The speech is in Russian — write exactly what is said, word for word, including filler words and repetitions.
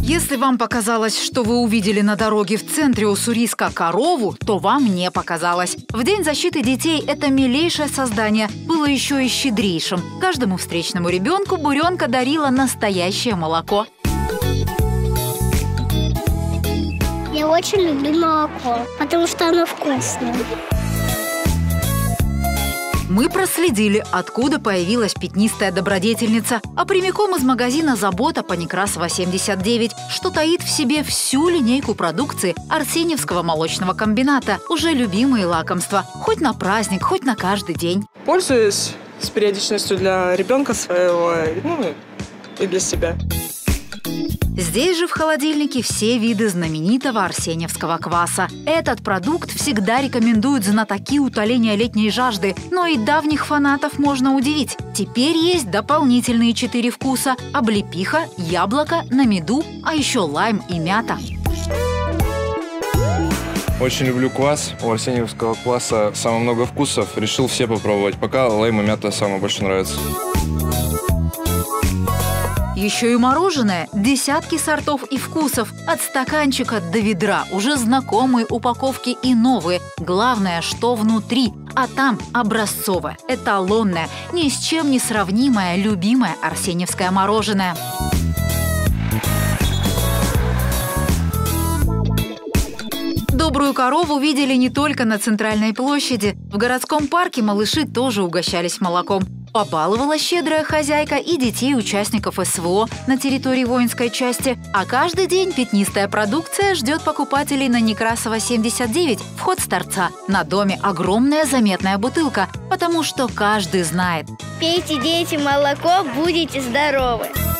Если вам показалось, что вы увидели на дороге в центре Уссурийска корову, то вам не показалось. В День защиты детей это милейшее создание было еще и щедрейшим. Каждому встречному ребенку буренка дарила настоящее молоко. Я очень люблю молоко, потому что оно вкусное. Мы проследили, откуда появилась пятнистая добродетельница, а прямиком из магазина «Забота» по Некрасова семьдесят девять, что таит в себе всю линейку продукции Арсеньевского молочного комбината. Уже любимые лакомства. Хоть на праздник, хоть на каждый день. Пользуюсь с периодичностью для ребенка своего, ну и для себя. Здесь же в холодильнике все виды знаменитого арсеньевского кваса. Этот продукт всегда рекомендуют знатоки утоления летней жажды, но и давних фанатов можно удивить. Теперь есть дополнительные четыре вкуса – облепиха, яблоко, на меду, а еще лайм и мята. Очень люблю квас. У арсеньевского кваса самое много вкусов. Решил все попробовать. Пока лайм и мята самое больше нравится. Еще и мороженое. Десятки сортов и вкусов. От стаканчика до ведра. Уже знакомые упаковки и новые. Главное, что внутри. А там образцовое, эталонное, ни с чем не сравнимое, любимое арсеньевское мороженое. Добрую корову видели не только на центральной площади. В городском парке малыши тоже угощались молоком. Побаловала щедрая хозяйка и детей участников СВО на территории воинской части. А каждый день пятнистая продукция ждет покупателей на Некрасова семьдесят девять, вход с торца. На доме огромная заметная бутылка, потому что каждый знает. Пейте, дети, молоко, будете здоровы.